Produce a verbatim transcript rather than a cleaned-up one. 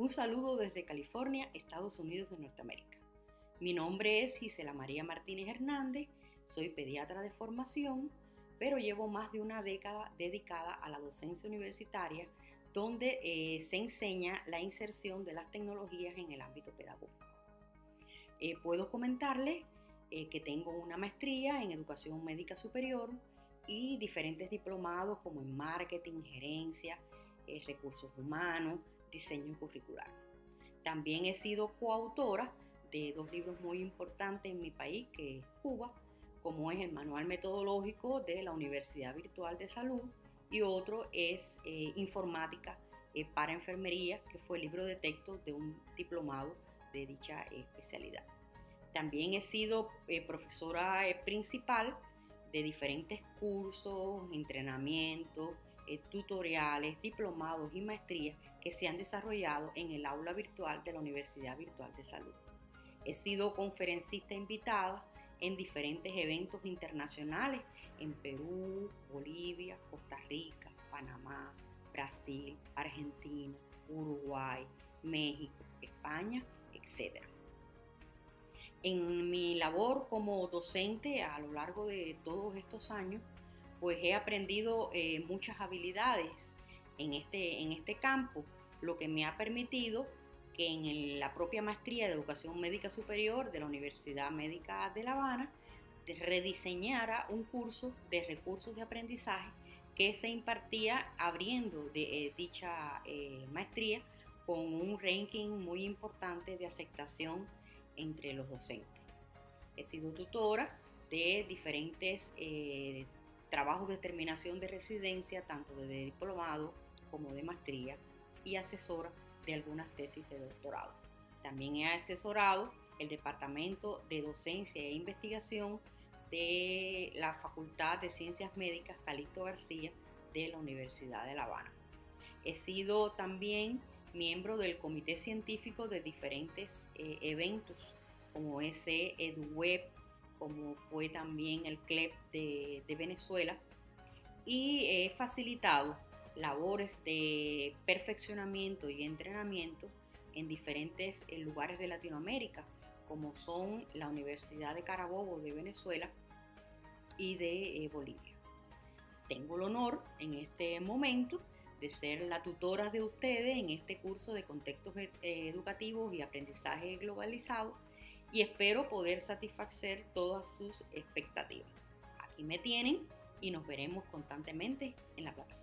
Un saludo desde California, Estados Unidos de Norteamérica. Mi nombre es Gisela María Martínez Hernández, soy pediatra de formación, pero llevo más de una década dedicada a la docencia universitaria, donde eh, se enseña la inserción de las tecnologías en el ámbito pedagógico. Eh, puedo comentarles eh, que tengo una maestría en educación médica superior y diferentes diplomados como en marketing, gerencia, eh, recursos humanos, diseño curricular. También he sido coautora de dos libros muy importantes en mi país, que es Cuba, como es el Manual Metodológico de la Universidad Virtual de Salud, y otro es eh, Informática eh, para Enfermería, que fue el libro de texto de un diplomado de dicha eh, especialidad. También he sido eh, profesora eh, principal de diferentes cursos, entrenamientos, eh, tutoriales, diplomados y maestrías que se han desarrollado en el aula virtual de la Universidad Virtual de Salud. He sido conferencista invitada en diferentes eventos internacionales en Perú, Bolivia, Costa Rica, Panamá, Brasil, Argentina, Uruguay, México, España, etcétera. En mi labor como docente a lo largo de todos estos años, pues he aprendido eh, muchas habilidades en este, en este campo, lo que me ha permitido que en el, la propia maestría de educación médica superior de la Universidad Médica de La Habana rediseñara un curso de recursos de aprendizaje que se impartía abriendo de eh, dicha eh, maestría con un ranking muy importante de aceptación entre los docentes. He sido tutora de diferentes eh, trabajos de terminación de residencia, tanto de diplomado como de maestría, y asesora de algunas tesis de doctorado. También he asesorado el Departamento de Docencia e Investigación de la Facultad de Ciencias Médicas Calixto García de la Universidad de La Habana. He sido también miembro del comité científico de diferentes eh, eventos, como ese EduWeb, como fue también el C L E P de, de Venezuela, y he facilitado labores de perfeccionamiento y entrenamiento en diferentes eh, lugares de Latinoamérica, como son la Universidad de Carabobo de Venezuela y de eh, Bolivia. Tengo el honor en este momento de ser la tutora de ustedes en este curso de contextos eh, educativos y aprendizaje globalizado, y espero poder satisfacer todas sus expectativas. Aquí me tienen y nos veremos constantemente en la plataforma.